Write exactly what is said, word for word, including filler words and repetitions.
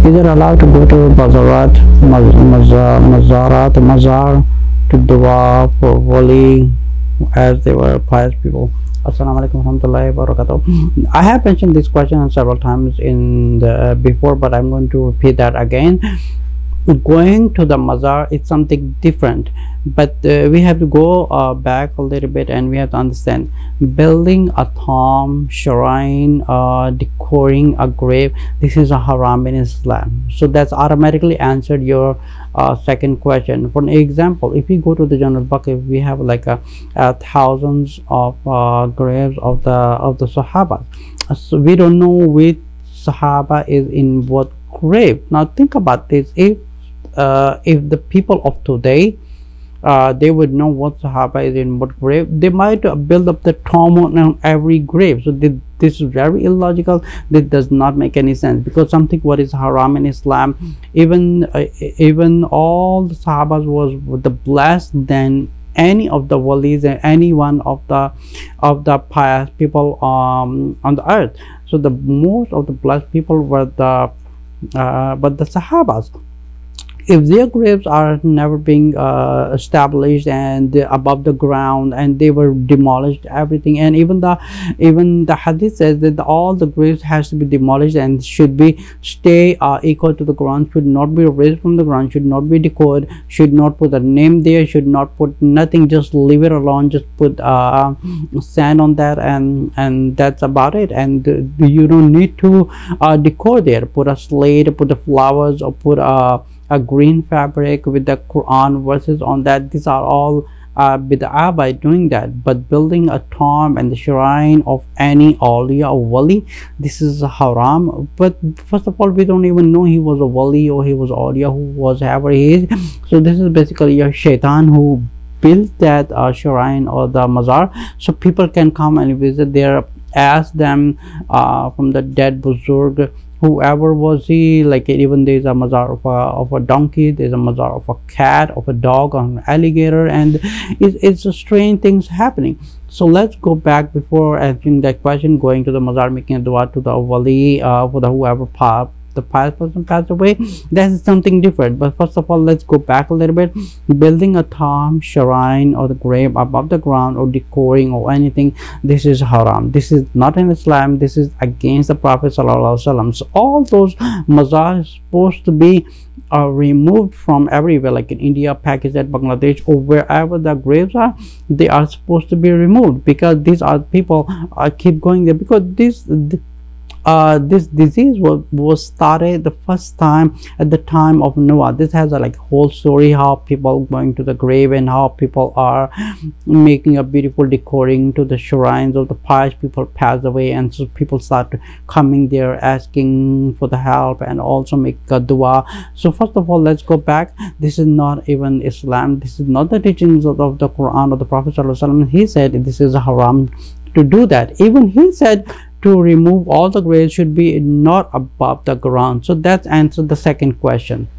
Is it allowed to go to Bazarat, Maz- Mazar, Mazarat, Mazar to dua for wali as they were pious people? Assalamu alaikum warahmatullahi wabarakatuh. I have mentioned this question several times in the before, but I'm going to repeat that again. Going to the mazar is something different, but uh, we have to go uh, back a little bit, and we have to understand building a tomb, shrine, uh, decoring a grave, this is a haram in Islam. So that's automatically answered your uh, second question. For an example, if you go to the Jannah al-Baqi, we have like a, a thousands of uh, graves of the of the Sahaba. So we don't know which Sahaba is in what grave. Now think about this. If Uh, if the people of today uh, they would know what Sahaba is in what grave, they might uh, build up the tomb on every grave. So th this is very illogical. This does not make any sense, because something what is haram in Islam, even uh, even all the Sahabas was the blessed than any of the walis and any one of the of the pious people um, on the earth. So the most of the blessed people were the uh, but the Sahabas. If their graves are never being uh, established and above the ground, and they were demolished, everything, and even the even the hadith says that all the graves has to be demolished and should be stay uh, equal to the ground, should not be raised from the ground, should not be decored, should not put a name there, should not put nothing, just leave it alone, just put uh, sand on that, and and that's about it. And uh, you don't need to uh, decor there, put a slate, put the flowers, or put a a green fabric with the Quran verses on that. These are all uh, bid'ah by doing that. But building a tomb and the shrine of any awliya or wali, this is haram. But first of all, we don't even know he was a wali or he was awliya, who was ever he is. So this is basically a shaitan who built that uh, shrine or the mazar, so people can come and visit there, ask them uh, from the dead buzurg, whoever was he. Like even there's a mazar of a, of a donkey, there's a mazar of a cat, of a dog, of an alligator, and it's, it's a strange things happening. So let's go back before answering that question, going to the mazar, making a dua to the wali uh, for the whoever pa the pious person passed away. That is something different. But first of all, let's go back a little bit. Building a tomb, shrine, or the grave above the ground, or decoring or anything, this is haram. This is not in Islam. This is against the Prophet sallallahu alaihi wasallam. So all those mazars supposed to be are removed from everywhere, like in India, Pakistan, Bangladesh, or wherever the graves are. They are supposed to be removed, because these are people uh, keep going there, because this th Uh, this disease was, was started the first time at the time of Noah. This has a like whole story, how people going to the grave and how people are making a beautiful decoring to the shrines of the pious people passed away, and so people start coming there asking for the help and also make a dua. So first of all, let's go back. This is not even Islam. This is not the teachings of, of the Quran or the Prophet sallallahu alaihi wasallam. He said this is haram to do that. Even he said to remove all the graves should be not above the ground. So that's answered the second question.